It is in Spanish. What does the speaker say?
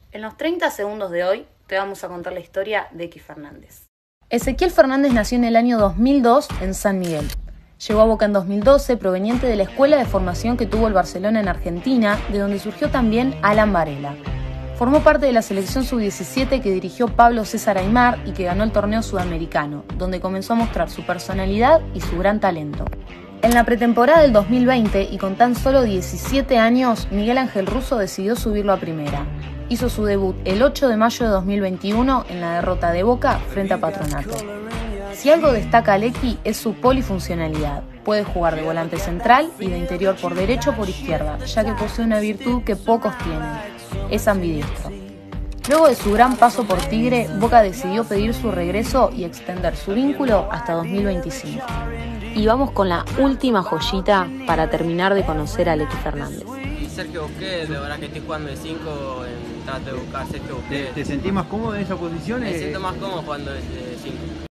En los 30 segundos de hoy te vamos a contar la historia de X Fernández. Ezequiel Fernández nació en el año 2002 en San Miguel. Llegó a Boca en 2012 proveniente de la escuela de formación que tuvo el Barcelona en Argentina, de donde surgió también Alan Varela. Formó parte de la selección sub-17 que dirigió Pablo César Aimar y que ganó el torneo sudamericano, donde comenzó a mostrar su personalidad y su gran talento. En la pretemporada del 2020 y con tan solo 17 años, Miguel Ángel Russo decidió subirlo a primera. Hizo su debut el 8 de mayo de 2021 en la derrota de Boca frente a Patronato. Si algo destaca a Lecky es su polifuncionalidad. Puede jugar de volante central y de interior por derecha o por izquierda, ya que posee una virtud que pocos tienen: es ambidiestro. Luego de su gran paso por Tigre, Boca decidió pedir su regreso y extender su vínculo hasta 2025. Y vamos con la última joyita para terminar de conocer a Lecky Fernández. Sergio Busquets, de verdad que estoy jugando de 5 en trato de buscar Sergio Busquets. ¿Te sentís más cómodo en esa posición? Me siento más cómodo jugando de 5.